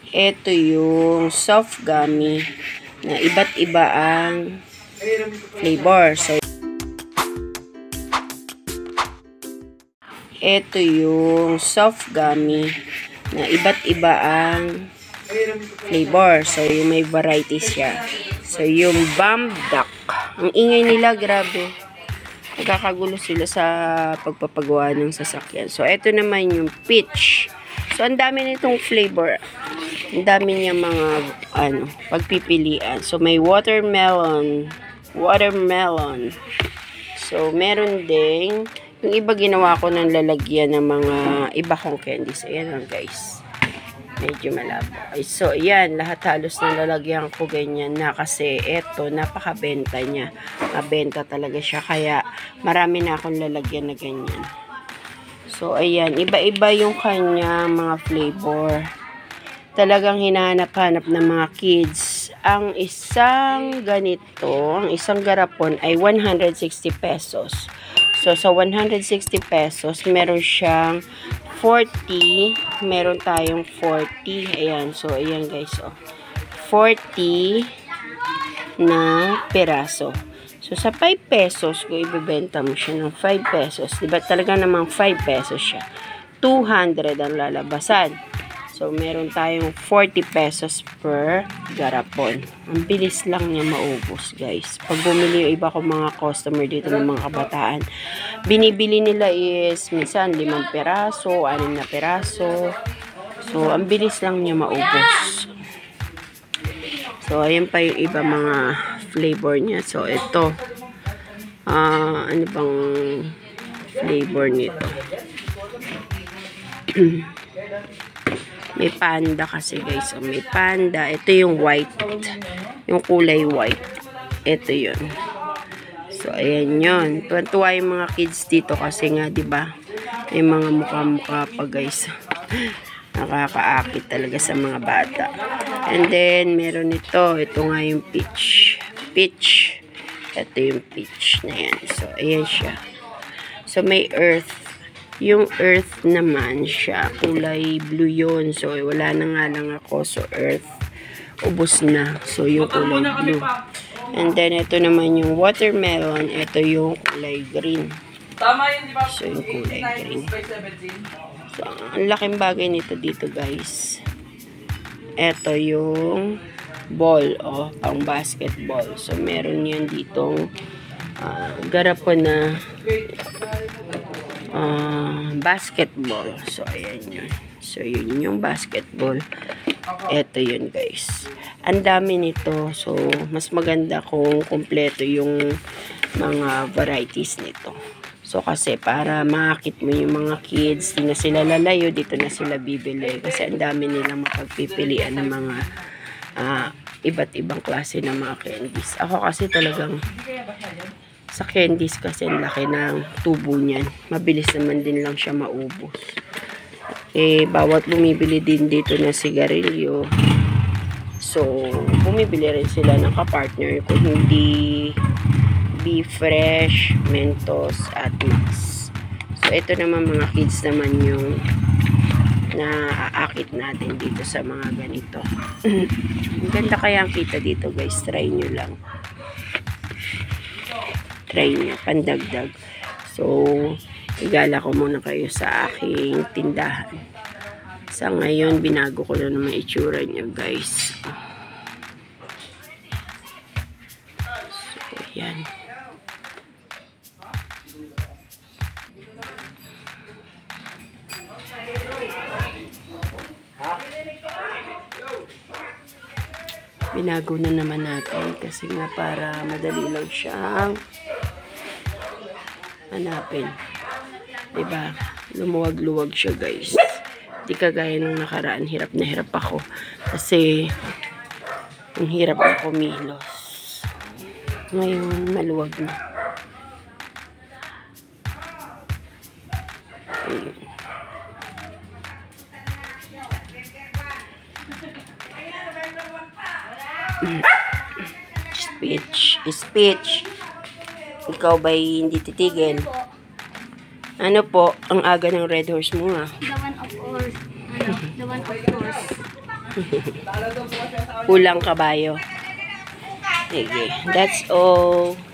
Ito yung soft gummy na iba't iba ang flavor. So, ito yung soft gummy na iba't iba ang flavor. So, yung may variety siya. So, yung Bomb Duck. Ang ingay nila, grabe. Nagkakagulo sila sa pagpapagawa ng sasakyan. So, ito naman yung peach. So, ang dami nitong flavor. Ang dami niya mga, pagpipilian. So, may watermelon. So, meron ding, yung iba ginawa ko ng lalagyan ng mga iba kong candies. Ayan lang, guys. Medyo malabo. Ay, so, yan. Lahat halos na lalagyan ko ganyan na kasi eto, napakabenta niya. Mabenta talaga siya. Kaya, marami na akong lalagyan na ganyan. So, ayan. Iba-iba yung kanya mga flavor. Talagang hinahanap-hanap ng mga kids. Ang isang ganito, ang isang garapon ay 160 pesos. So, sa 160 pesos, meron siyang 40. Meron tayong 40. Ayan. So, ayan guys. Oh. 40 na peraso. So, sa 5 pesos, kung ibibenta mo siya ng 5 pesos, diba talaga namang 5 pesos siya? 200 ang lalabasan. So, meron tayong 40 pesos per garapon. Ang bilis lang niya maubos, guys. Pag bumili yung iba kong mga customer dito ng mga kabataan, binibili nila is minsan 5 peraso, 6 na peraso. So, ang bilis lang niya maubos. So, ayan pa yung iba mga flavor niya. So, ito. Ano bang flavor nito? May panda kasi guys. So, may panda. Ito yung white. Yung kulay white. Ito yun. So, ayan yun. Tuwan-tuwa yung mga kids dito kasi nga, diba? May mga mukha-mukha pa guys. Nakakaakit talaga sa mga bata. And then, meron ito. Ito nga yung peach. Peach. Ito yung peach na yan. So, ayan siya. So, may earth. Yung earth naman siya, kulay blue yun. So, wala na nga lang ako. So, earth, ubos na. So, yung kulay blue. And then, ito naman yung watermelon. Ito yung kulay green. So, yung kulay green. So, ang laking bagay nito dito, guys. Ito yung ball, pang basketball. So, meron yan ditong garapon na basketball. So, ayan yun. So, yun yung basketball. Ito yun, guys. Ang dami nito. So, mas maganda kung kumpleto yung mga varieties nito. So, kasi para makakit mo yung mga kids, di na sila lalayo, dito na sila bibili. Kasi ang dami nilang mapagpipilian ng mga iba't ibang klase ng mga candies. Ako kasi talagang sa candies kasi ang laki ng tubo niyan. Mabilis naman din lang siya maubos. Bawat bumibili din dito na sigarilyo. So, bumibili rin sila ng kapartner kung hindi Be Fresh, Mentos, at Max. So, ito naman mga kids naman yung naaakit natin dito sa mga ganito. Ang ganda kaya ang kita dito guys. Try nyo lang. Try nyo. Pandagdag. So, igala ko muna kayo sa aking tindahan. Sa ngayon, binago ko na naman itsura niya guys. So, yan. Binago na naman natin kasi nga para madali lang siyang hanapin. Diba? Lumuwag-luwag siya guys. Di kagaya ng nakaraan. Hirap na hirap ako. Kasi ang hirap na kumilos. Ngayon maluwag na. Ayun. Speech. Ikaw ba'y hindi titigil? Ano po, ang aga ng Red Horse mo The one of course. Kulang kabayo. Sige, that's all.